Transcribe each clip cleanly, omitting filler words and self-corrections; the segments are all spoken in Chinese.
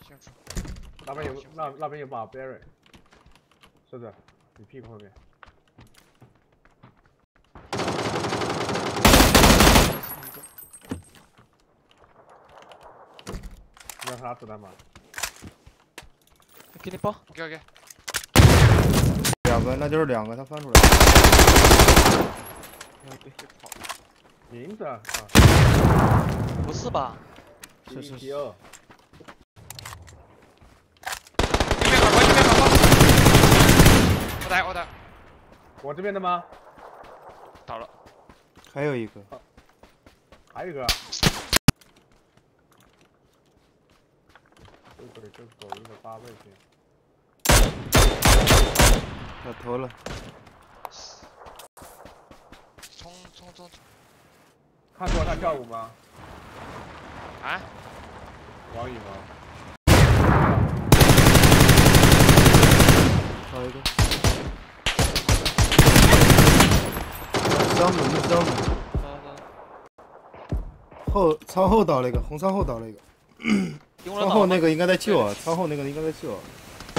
清楚。 那边有把 berry， 是的，你屁股后面。你要啥子弹吗？ 给你包。 给。 2个，那就是2个，他翻出来。 跑。 名字啊？ 不是吧？ 是。 第2。 我打。 我这边的吗？ 倒了。 还有一个。 还有一个。这狗一个8倍镜。 他投了。 冲！ 看过他跳舞吗？ 啊？ 王宇吗？ 还有一个。张姆。仓后倒了一个，红仓后倒了一个。仓后那个应该在救啊，仓后那个应该在救啊。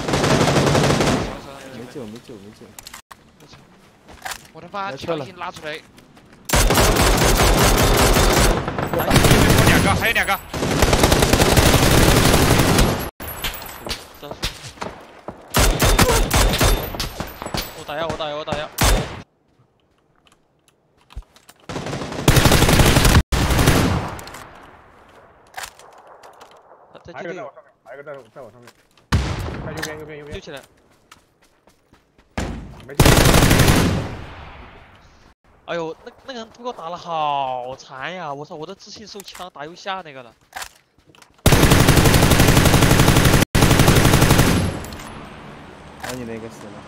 没救。 我他妈强行拉出来。还有2个。 我打药。 还有一个在我上面，在右边。 救起来。 没救。 哎呦，那个人给我打了好残呀！我操，我的自信受枪打右下那个了。 你那个死了。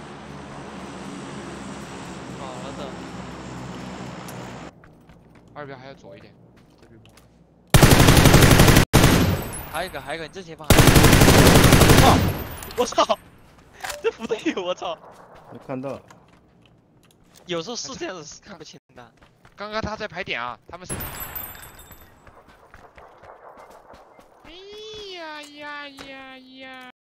好了的。 2边还要左一点。 还有一个，你正前方。我操！这不对，我操！ 没看到。 有时候是这样子，是看不清的。 刚刚他在排点啊，他们是。哎呀！